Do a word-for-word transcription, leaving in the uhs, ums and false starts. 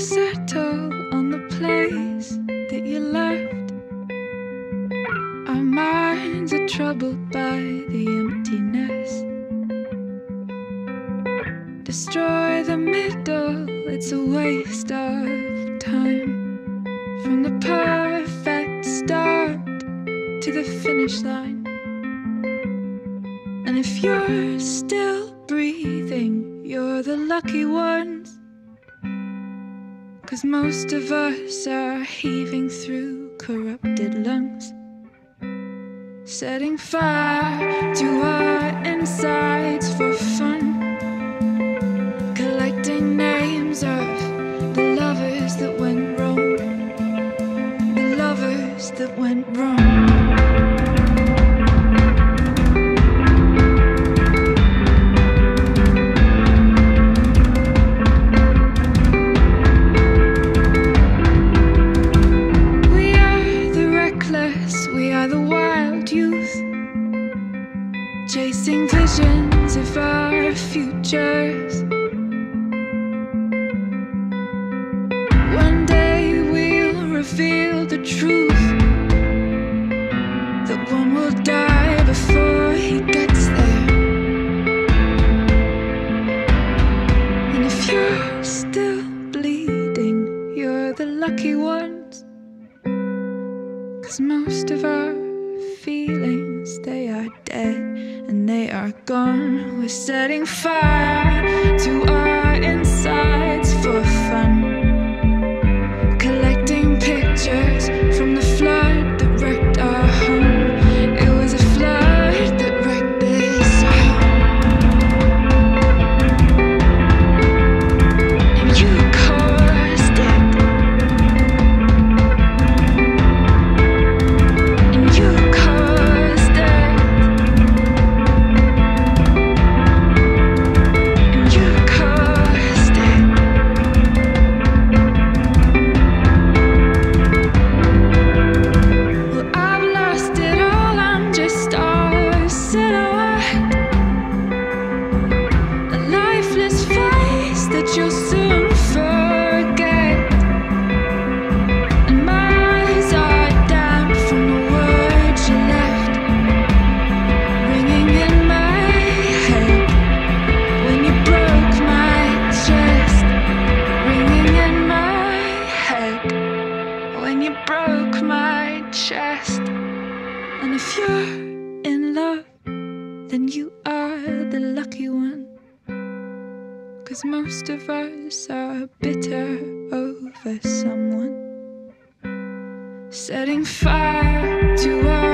settle on the place that you left. Our minds are troubled by the emptiness. Destroy the middle, it's a waste of time. From the perfect start to the finish line. And if you're still breathing, you're the lucky ones. 'Cause most of us are heaving through corrupted lungs, setting fire to our insides for fun, collecting names of the lovers that went wrong, the lovers that went wrong. Chasing visions of our futures. One day we'll reveal the truth, that one will die before he gets there. And if you're still bleeding, you're the lucky ones. 'Cause most of our feelings, they are dead and they are gone. We're setting fire to our insides for fun, collecting pictures from the flood that wrecked our home. It was a flood that wrecked this home. And you caused it. And you caused it. You'll soon forget. And my eyes are damp from the words you left, ringing in my head when you broke my chest, ringing in my head when you broke my chest. And if you're in love, then you are the lucky one. 'Cause most of us are bitter over someone, setting fire to our